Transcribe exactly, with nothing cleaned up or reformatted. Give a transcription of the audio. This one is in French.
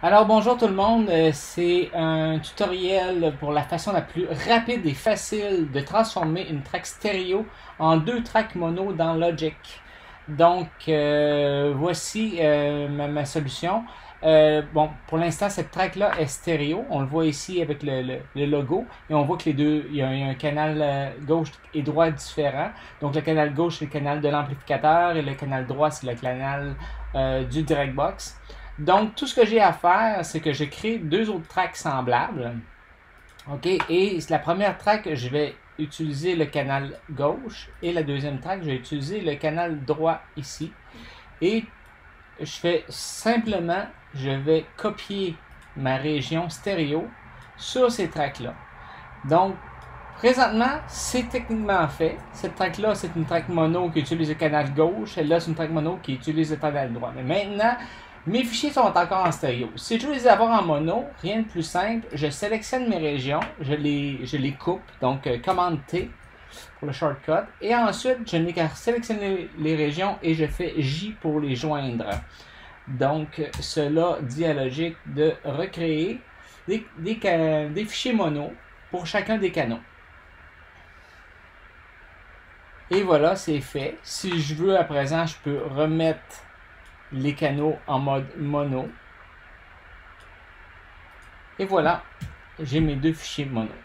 Alors bonjour tout le monde, euh, c'est un tutoriel pour la façon la plus rapide et facile de transformer une track stéréo en deux tracks mono dans Logic. Donc euh, voici euh, ma, ma solution. Euh, bon, pour l'instant cette track là est stéréo, on le voit ici avec le, le, le logo et on voit que les deux, il y a, il y a un canal euh, gauche et droit différent. Donc le canal gauche c'est le canal de l'amplificateur et le canal droit c'est le canal euh, du direct box. Donc, tout ce que j'ai à faire, c'est que je crée deux autres tracks semblables. OK? Et la première track, je vais utiliser le canal gauche. Et la deuxième track, je vais utiliser le canal droit ici. Et je fais simplement, je vais copier ma région stéréo sur ces tracks-là. Donc, présentement, c'est techniquement fait. Cette track-là, c'est une track mono qui utilise le canal gauche. Celle-là, c'est une track mono qui utilise le canal droit. Mais maintenant, mes fichiers sont encore en stéréo. Si je veux les avoir en mono, rien de plus simple, je sélectionne mes régions, je les, je les coupe, donc euh, commande T pour le shortcut, et ensuite je n'ai qu'à sélectionner les régions et je fais J pour les joindre. Donc cela dit à Logic de recréer des, des, des fichiers mono pour chacun des canaux. Et voilà, c'est fait. Si je veux à présent, je peux remettre les canaux en mode mono. Et voilà, j'ai mes deux fichiers mono.